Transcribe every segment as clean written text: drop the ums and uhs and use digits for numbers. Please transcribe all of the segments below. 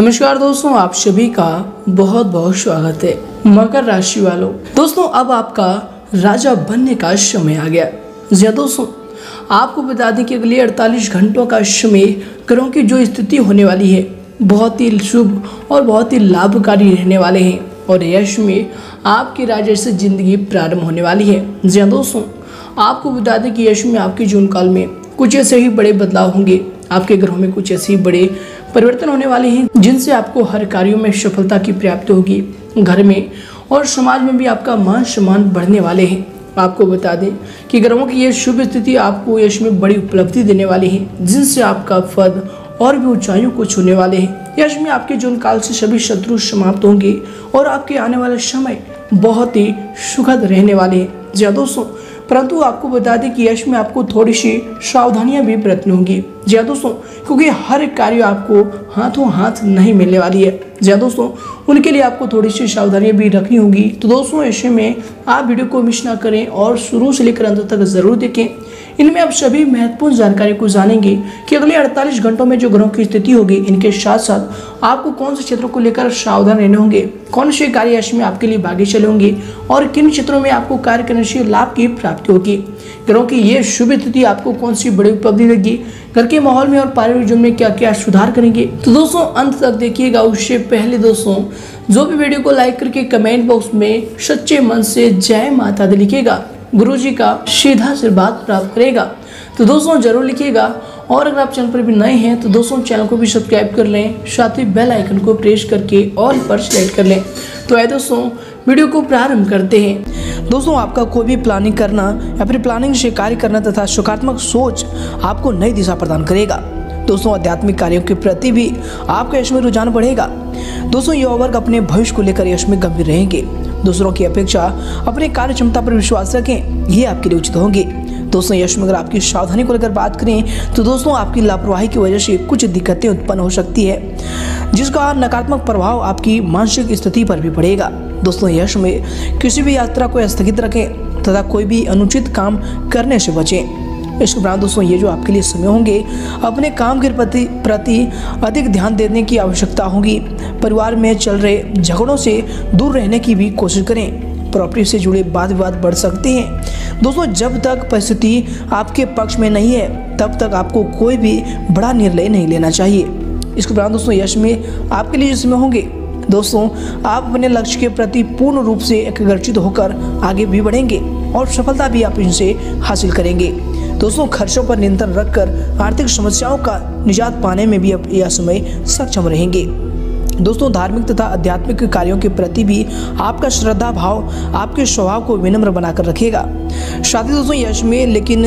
नमस्कार दोस्तों, आप सभी का बहुत बहुत स्वागत है। मकर राशि वालों, दोस्तों अब आपका राजा बनने का समय आ गया। जी हाँ दोस्तों, आपको बता दें कि अगले 48 घंटों का समय ग्रहों की जो स्थिति होने वाली है बहुत ही शुभ और बहुत ही लाभकारी रहने वाले हैं और यश में आपकी राजा से जिंदगी प्रारंभ होने वाली है। जी हाँ दोस्तों, आपको बता दें कि यश में आपके जीवन काल में कुछ ऐसे ही बड़े बदलाव होंगे, आपके ग्रहों में कुछ ऐसे ही बड़े परिवर्तन होने वाले हैं जिनसे आपको हर कार्यों में सफलता की प्राप्ति होगी। घर में और समाज में भी आपका मान सम्मान बढ़ने वाले हैं। आपको बता दें कि ग्रहों की ये शुभ स्थिति आपको यश में बड़ी उपलब्धि देने वाली है जिनसे आपका पद और भी ऊंचाइयों को छूने वाले हैं। यश में आपके जीवन काल से सभी शत्रु समाप्त होंगे और आपके आने वाला समय बहुत ही सुखद रहने वाले हैं। जी हाँ दोस्तों, परंतु आपको बता दें कि यश में आपको थोड़ी सी सावधानियां भी बरतनी होंगी। जी हाँ दोस्तों, क्योंकि हर कार्य आपको हाथों हाथ नहीं मिलने वाली है। जी हाँ दोस्तों, उनके लिए आपको थोड़ी सी सावधानियां भी रखनी होगी। तो दोस्तों ऐसे में आप वीडियो को मिस ना करें और शुरू से लेकर अंत तक जरूर देखें। इनमें आप सभी महत्वपूर्ण जानकारी को जानेंगे कि अगले 48 घंटों में जो ग्रहों की स्थिति होगी, इनके साथ साथ आपको कौन से क्षेत्रों को लेकर सावधान रहने होंगे, कौन से कार्य यश में आपके लिए भाग्यशाली होंगे और किन क्षेत्रों में आपको कार्य करने से लाभ की प्राप्ति होगी। ग्रहों की ये शुभ स्थिति आपको कौन सी बड़ी उपलब्धि देगी, घर के माहौल में और पारिवारिक जीवन में क्या क्या सुधार करेंगे। तो दोस्तों अंत तक देखिएगा। उससे पहले दोस्तों जो भी वीडियो को लाइक करके कमेंट बॉक्स में सच्चे मन से जय माता दी लिखिएगा, गुरुजी का सीधा आशीर्वाद प्राप्त करेगा। तो दोस्तों जरूर लिखिएगा और अगर आप चैनल पर भी नए हैं तो दोस्तों चैनल को भी सब्सक्राइब कर लें, साथ ही बेल आइकन को प्रेस करके ऑल पर सेलेक्ट कर लें। तो आइए दोस्तों वीडियो को प्रारंभ करते हैं। दोस्तों आपका कोई भी प्लानिंग करना या फिर प्लानिंग से कार्य करना तथा सकारात्मक सोच आपको नई दिशा प्रदान करेगा। दोस्तों आध्यात्मिक कार्यों के प्रति भी आपका यश में रुझान बढ़ेगा। दोस्तों युवा वर्ग अपने भविष्य को लेकर यश में गंभीर रहेंगे। दूसरों की अपेक्षा अपने कार्य क्षमता पर विश्वास रखें, ये आपके लिए उचित होंगे। दोस्तों यश में अगर आपकी सावधानी को लेकर बात करें तो दोस्तों आपकी लापरवाही की वजह से कुछ दिक्कतें उत्पन्न हो सकती है जिसका नकारात्मक प्रभाव आपकी मानसिक स्थिति पर भी पड़ेगा। दोस्तों यश में किसी भी यात्रा को स्थगित रखें तथा कोई भी अनुचित काम करने से बचें। इसके उपरांत दोस्तों ये जो आपके लिए समय होंगे, अपने काम के प्रति अधिक ध्यान देने की आवश्यकता होगी। परिवार में चल रहे झगड़ों से दूर रहने की भी कोशिश करें। प्रॉपर्टी से जुड़े वाद विवाद बढ़ सकते हैं। दोस्तों जब तक परिस्थिति आपके पक्ष में नहीं है तब तक आपको कोई भी बड़ा निर्णय नहीं लेना चाहिए। इसके उपरांत दोस्तों यश में आपके लिए समय होंगे, दोस्तों आप अपने लक्ष्य के प्रति पूर्ण रूप से एकाग्रचित होकर आगे भी बढ़ेंगे और सफलता भी आप इनसे हासिल करेंगे। दोस्तों खर्चों पर नियंत्रण रखकर आर्थिक समस्याओं का निजात पाने में भी अब यह समय सक्षम रहेंगे। दोस्तों धार्मिक तथा आध्यात्मिक कार्यों के प्रति भी आपका श्रद्धा भाव आपके स्वभाव को विनम्र बनाकर रखेगा। साथ ही दोस्तों यश में लेकिन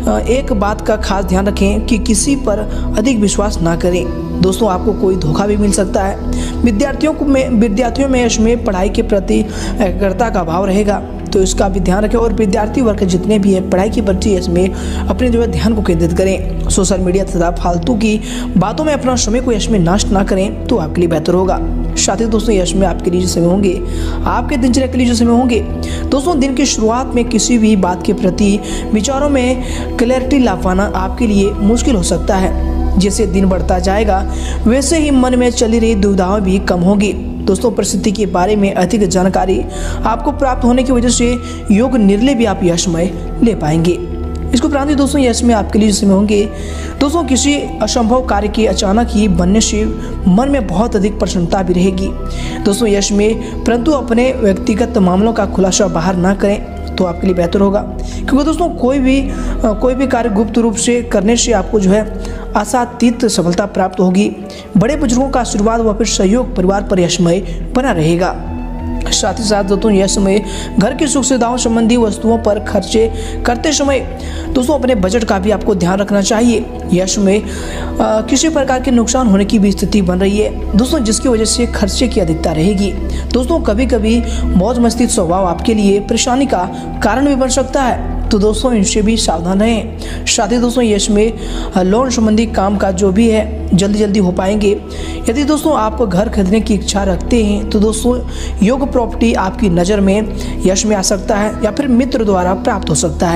एक बात का खास ध्यान रखें कि किसी पर अधिक विश्वास ना करें। दोस्तों आपको कोई धोखा भी मिल सकता है। विद्यार्थियों में यश में पढ़ाई के प्रति एकाग्रता का भाव रहेगा, तो इसका भी ध्यान रखें और विद्यार्थी वर्ग जितने भी है पढ़ाई की प्रति इसमें अपने जो है ध्यान को केंद्रित करें। सोशल मीडिया तथा फालतू की बातों में अपना समय को यश में नष्ट ना करें तो आपके लिए बेहतर होगा। साथ ही दोस्तों यश में आपके लिए जो समय होंगे, आपके दिनचर्या के लिए जो समय होंगे, दोस्तों दिन की शुरुआत में किसी भी बात के प्रति विचारों में क्लैरिटी ला पाना आपके लिए मुश्किल हो सकता है। जैसे दिन बढ़ता जाएगा वैसे ही मन में चली रही दुविधाएं भी कम होगी। दोस्तों परिस्थिति के बारे में अधिक जानकारी आपको प्राप्त होने की वजह से योग निर्णय भी आप यशमय ले पाएंगे। इसको उपरांत दोस्तों यश में आपके लिए समय होंगे, दोस्तों किसी असंभव कार्य के अचानक ही बनने से मन में बहुत अधिक प्रसन्नता भी रहेगी। दोस्तों यश में परंतु अपने व्यक्तिगत मामलों का खुलासा बाहर ना करें तो आपके लिए बेहतर होगा, क्योंकि दोस्तों कोई भी कार्य गुप्त रूप से करने से आपको जो है आशातीत सफलता प्राप्त होगी। बड़े बुजुर्गों का आशीर्वाद व फिर सहयोग परिवार पर यशमय बना रहेगा। साथ ही साथ दोस्तों यह समय घर की सुख सुविधाओं संबंधी वस्तुओं पर खर्चे करते समय दोस्तों अपने बजट का भी आपको ध्यान रखना चाहिए। यह समय किसी प्रकार के नुकसान होने की भी स्थिति बन रही है दोस्तों, जिसकी वजह से खर्चे की अधिकता रहेगी। दोस्तों कभी कभी मौज मस्ती स्वभाव आपके लिए परेशानी का कारण भी बन सकता है, तो दोस्तों इनसे भी सावधान रहें। साथ ही दोस्तों यश में लोन संबंधी काम काज जो भी है जल्दी हो पाएंगे। यदि दोस्तों आप घर खरीदने की इच्छा रखते हैं तो दोस्तों योग प्रॉपर्टी आपकी नज़र में यश में आ सकता है या फिर मित्र द्वारा प्राप्त हो सकता है।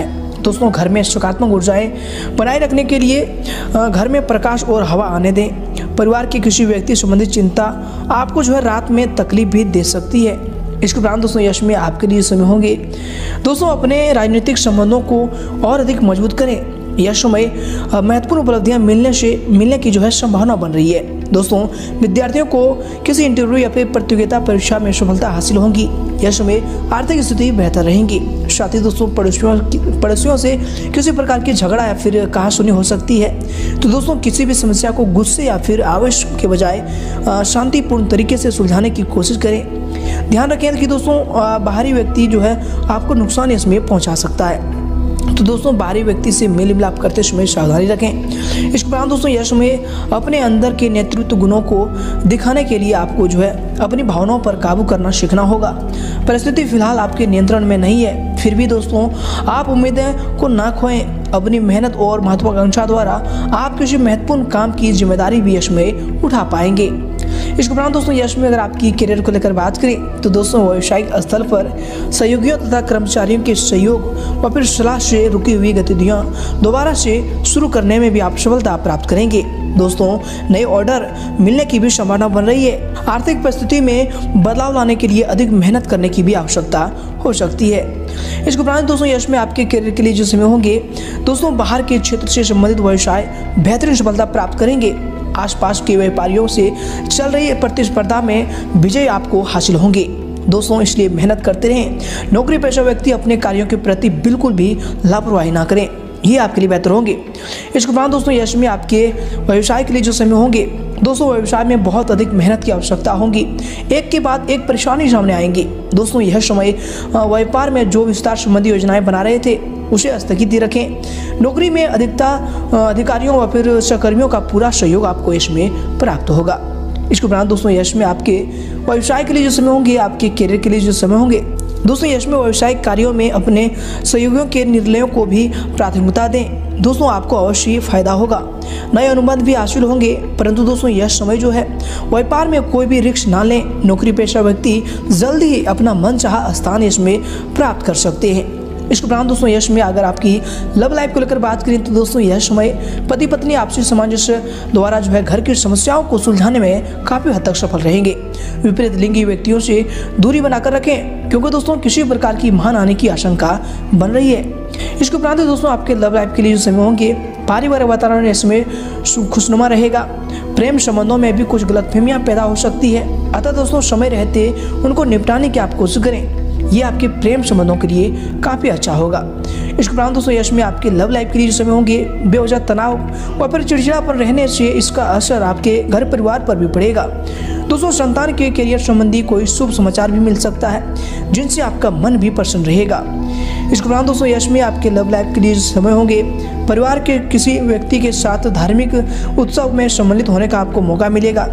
दोस्तों घर में सकारात्मक ऊर्जाएं बनाए रखने के लिए घर में प्रकाश और हवा आने दें। परिवार के किसी व्यक्ति संबंधित चिंता आपको जो है रात में तकलीफ भी दे सकती है। इसके उपरांत दोस्तों यश में आपके लिए समय होंगे। दोस्तों अपने राजनीतिक संबंधों को और अधिक मजबूत करें। यह समय महत्वपूर्ण उपलब्धियां मिलने की जो है संभावना बन रही है। दोस्तों विद्यार्थियों को किसी इंटरव्यू या फिर प्रतियोगिता परीक्षा में सफलता हासिल होगी। यह समय आर्थिक स्थिति बेहतर रहेगी। साथ ही दोस्तों पड़ोसियों से किसी प्रकार की झगड़ा या फिर कहासुनी हो सकती है। तो दोस्तों किसी भी समस्या को गुस्से या फिर आवेश के बजाय शांतिपूर्ण तरीके से सुलझाने की कोशिश करें। ध्यान रखें कि दोस्तों बाहरी व्यक्ति जो है आपको नुकसान इसमें पहुंचा सकता है। तो दोस्तों बाहरी व्यक्ति से मेल मिलाप करते समय सावधानी रखें। इसके उपरांत दोस्तों यह समय अपने अंदर के नेतृत्व गुणों को दिखाने के लिए आपको जो है अपनी भावनाओं पर काबू करना सीखना होगा। परिस्थिति फिलहाल आपके नियंत्रण में नहीं है, फिर भी दोस्तों आप उम्मीदें को ना खोएं। अपनी मेहनत और महत्वाकांक्षा द्वारा आप किसी महत्वपूर्ण काम की जिम्मेदारी भी इसमें उठा पाएंगे। इसके उपरांत दोस्तों यश में अगर आपकी करियर को लेकर बात करें तो दोस्तों व्यावसायिक स्थल पर सहयोगियों तथा कर्मचारियों के सहयोग व फिर सलाह से रुकी हुई गतिविधियां दोबारा से शुरू करने में भी आप सफलता प्राप्त करेंगे। दोस्तों नए ऑर्डर मिलने की भी संभावना बन रही है। आर्थिक परिस्थिति में बदलाव लाने के लिए अधिक मेहनत करने की भी आवश्यकता हो सकती है। इसके उपरांत दोस्तों यश में आपके करियर के लिए जो समय होंगे दोस्तों बाहर के क्षेत्र से संबंधित व्यवसाय बेहतरीन सफलता प्राप्त करेंगे। आसपास के व्यापारियों से चल रही प्रतिस्पर्धा में विजय आपको हासिल होंगे। दोस्तों इसलिए मेहनत करते रहें। नौकरी पेशा व्यक्ति अपने कार्यों के प्रति बिल्कुल भी लापरवाही ना करें, ये आपके लिए बेहतर होंगे। इसके उपरांत दोस्तों यश में आपके व्यवसाय के लिए जो समय होंगे दोस्तों व्यवसाय में बहुत अधिक मेहनत की आवश्यकता होगी। एक के बाद एक परेशानी सामने आएंगी। दोस्तों यह समय व्यापार में जो विस्तार संबंधी योजनाएं बना रहे थे उसे स्थगित रखें। नौकरी में अधिकारियों व फिर सहकर्मियों का पूरा सहयोग आपको इसमें प्राप्त होगा। इसके उपरांत दोस्तों यश में आपके व्यवसाय के लिए जो समय होंगे, आपके करियर के लिए जो समय होंगे दोस्तों यश में व्यावसायिक कार्यों में अपने सहयोगियों के निर्णयों को भी प्राथमिकता दें। दोस्तों आपको अवश्य फायदा होगा। नए अनुबंध भी हासिल होंगे, परंतु दोस्तों यह समय जो है व्यापार में कोई भी रिस्क ना लें। नौकरी पेशा व्यक्ति जल्दी ही अपना मनचाहा स्थान इसमें प्राप्त कर सकते हैं। इसके उपरांत दोस्तों यश में अगर आपकी लव लाइफ को लेकर बात करें तो दोस्तों यह समय पति पत्नी आपसी सामंजस्य द्वारा जो है घर की समस्याओं को सुलझाने में काफी हद तक सफल रहेंगे। विपरीत लिंगी व्यक्तियों से दूरी बनाकर रखें, क्योंकि दोस्तों किसी प्रकार की महान आने की आशंका बन रही है। इसके उपरांत दोस्तों आपके लव लाइफ के लिए जो समय होंगे पारिवारिक वातावरण इसमें खुशनुमा रहेगा। प्रेम संबंधों में भी कुछ गलतफहमियां पैदा हो सकती है, अतः दोस्तों समय रहते उनको निपटाने की आप कोशिश करें, ये आपके प्रेम संबंधों के लिए काफ़ी अच्छा होगा। इसके उपरांत दोस्तों यश में आपके लव लाइफ के लिए जो समय होंगे बेवजह तनाव और फिर चिड़चिड़ापन रहने से इसका असर आपके घर परिवार पर भी पड़ेगा। दोस्तों संतान के करियर संबंधी कोई शुभ समाचार भी मिल सकता है जिनसे आपका मन भी प्रसन्न रहेगा। इसके उपरांत दोस्तों यश में आपके लव लाइफ के लिए समय होंगे परिवार के किसी व्यक्ति के साथ धार्मिक उत्सव में सम्मिलित होने का आपको मौका मिलेगा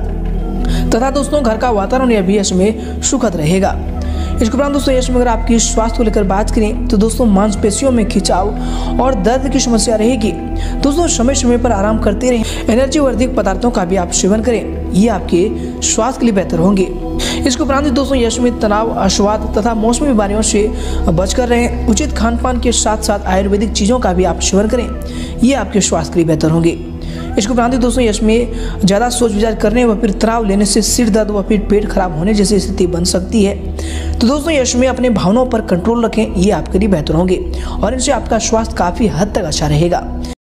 तथा दोस्तों घर का वातावरण यह भी इसमें सुखद रहेगा। इसके उपरांत दोस्तों यश में अगर आपकी स्वास्थ्य को लेकर बात करें तो दोस्तों मांसपेशियों में खिंचाव और दर्द की समस्या रहेगी। दोस्तों समय समय पर आराम करते रहें। एनर्जी वर्धक पदार्थों का भी आप सेवन करें, ये आपके स्वास्थ्य के लिए बेहतर होंगे। इसके उपरांत दोस्तों यश में तनाव, अश्वाद तथा मौसमी बीमारियों से बचकर रहें। उचित खान पान के साथ साथ आयुर्वेदिक चीज़ों का भी आप सेवन करें, ये आपके स्वास्थ्य के लिए बेहतर होंगे। इसके उपरांत दोस्तों यश में ज़्यादा सोच विचार करने व फिर तनाव लेने से सिर दर्द व फिर पेट खराब होने जैसी स्थिति बन सकती है। तो दोस्तों यश में अपने भावनाओं पर कंट्रोल रखें, ये आपके लिए बेहतर होंगे और इनसे आपका स्वास्थ्य काफ़ी हद तक अच्छा रहेगा।